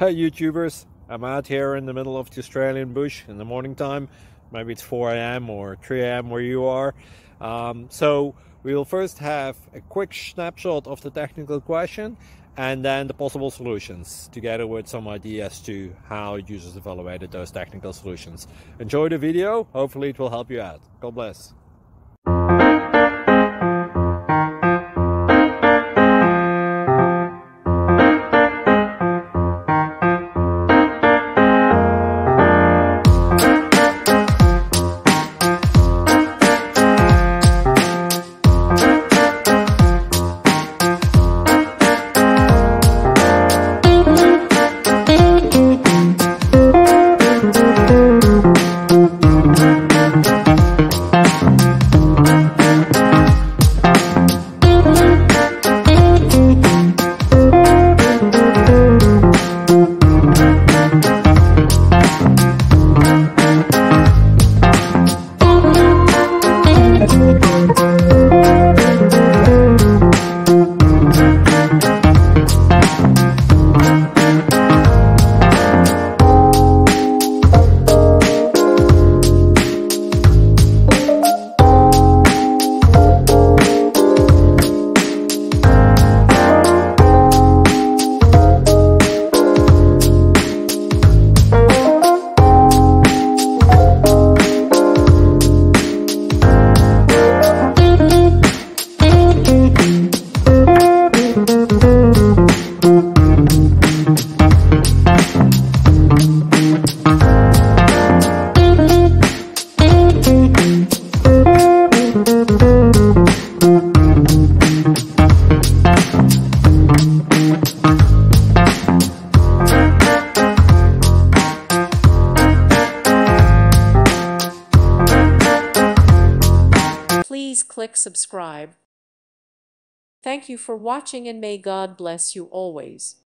Hey YouTubers, I'm out here in the middle of the Australian bush in the morning time. Maybe it's 4 a.m. or 3 a.m. where you are. So we'll first have a quick snapshot of the technical question and then the possible solutions, together with some ideas to how users evaluated those technical solutions. Enjoy the video, hopefully it will help you out. God bless. Please click subscribe. Thank you for watching and may God bless you always.